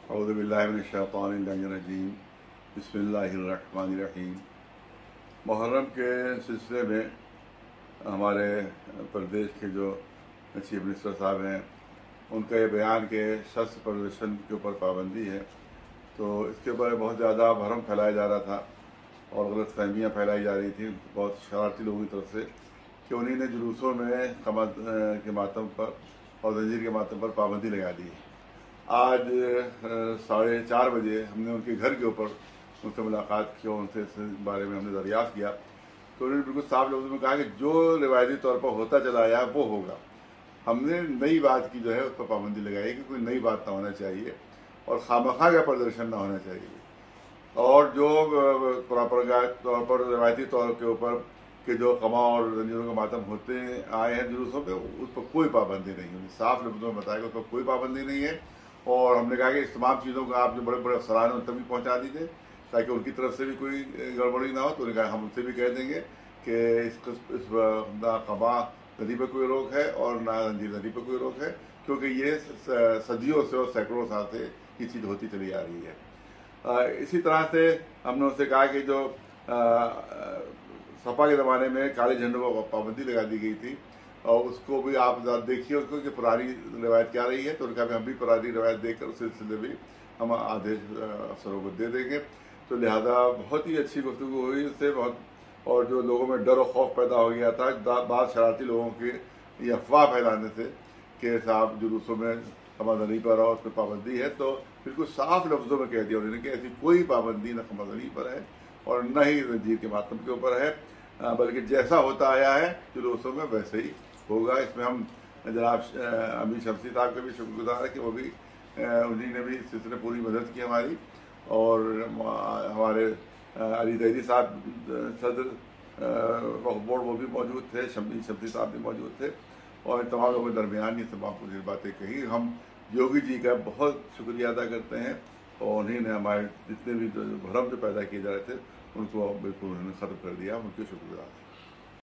اعوذ باللہ من الشیطان الرجیم بسم اللہ الرحمن الرحیم۔ محرم کے سلسلے میں ہمارے پردیش کے جو چیف منسٹر صاحب ہیں ان کا یہ بیان کہ شخص پردیشن کے اوپر پابندی ہے، تو اس کے اوپر بہت زیادہ بھرم پھیلایا جا رہا تھا اور غلط فہمیاں پھیلائی جا رہی تھیں بہت شرارتی لوگوں کی طرف سے کہ انہیں نے جلوسوں میں قمر کے ماتم پر اور زنجیر کے ماتم پر پابندی لگا دی۔ آج 4:30 بجے ہم نے ان کے گھر کے اوپر ان سے ملاقات کی اور ان سے اس بارے میں ہم نے دریافت کیا، تو انہوں نے بالکل صاف لفظوں میں کہا کہ جو روایتی طور پر ہوتا چلا آیا وہ ہوگا، ہم نے نئی بات کی جو ہے اس پر پابندی لگائی کہ کوئی نئی بات نہ ہونا چاہیے اور خواہ کا پردرشن نہ ہونا چاہیے، اور جو پرمپراگت طور پر روایتی طور کے اوپر کہ جو قما اور زنجیروں کے ماتم ہوتے آئے ہیں جلوسوں پہ، اس پر کوئی پابندی نہیں ہے۔ صاف لفظوں میں بتایا کہ اس پر کوئی پابندی نہیں ہے، اور ہم نے کہا کہ اس تمام چیزوں کو آپ جو بڑے بڑے افسران ہیں ان تک بھی پہنچا دیجیے تاکہ ان کی طرف سے بھی کوئی گڑبڑی نہ ہو۔ تو انہوں نے کہا ہم ان سے بھی کہہ دیں گے کہ اس نہ قما ندی پہ کوئی روک ہے اور نہ زنجیر ندی پہ کوئی روک ہے، کیونکہ یہ صدیوں سے اور سینکڑوں سال سے یہ چیز ہوتی چلی آ رہی ہے۔ اسی طرح سے ہم نے ان سے کہا کہ جو سپا کے زمانے میں کالے جھنڈوں پر پابندی لگا دی گئی تھی، اور اس کو بھی آپ دیکھیے اس کو کہ پرانی روایت کیا رہی ہے، تو ان کا بھی ہم بھی پرانی روایت دیکھ کر اس سلسلے بھی ہم آدھے افسروں کو دے دیں گے۔ تو لہذا بہت ہی اچھی گفتگو ہوئی اس سے اور جو لوگوں میں ڈر و خوف پیدا ہو گیا تھا بعض شرارتی لوگوں کے یہ افواہ پھیلانے سے کہ صاحب جلوسوں میں قمرزنی پر اور اس پہ پابندی ہے، تو بالکل صاف لفظوں میں کہہ دیا انہوں نے کہ ایسی کوئی پابندی نہ قمرزنی پر ہے اور نہ ہی زنجیر کے ماتم کے اوپر ہے، بلکہ جیسا ہوتا آیا ہے جلوسوں میں ویسے ہی ہوگا۔ اس میں ہم جناب امیر شمسی صاحب کے بھی شکر گزار ہے کہ وہ بھی انہیں نے بھی اس سلسلے میں پوری مدد کی ہماری، اور ہمارے علی دہلی صاحب صدر وقف بورڈ وہ بھی موجود تھے، شمسی صاحب بھی موجود تھے، اور ان تمام لوگوں کے درمیان یہ تمام پوری باتیں کہی۔ ہم یوگی جی کا بہت شکریہ ادا کرتے ہیں، اور انہیں نے ہمارے جتنے بھی بھرم جو پیدا کیے جا رہے تھے ان کو بالکل انہوں نے ختم کر دیا، ہم ان کے شکر گزار ہیں۔